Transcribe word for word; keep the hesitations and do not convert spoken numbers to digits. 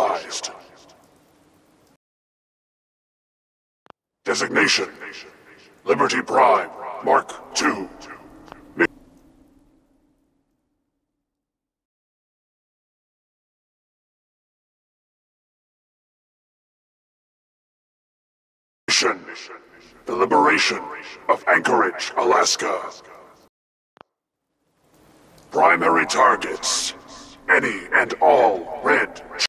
initialized. Designation: Liberty Prime, Mark two. Mission: The liberation of Anchorage, Alaska. Primary targets: any and all red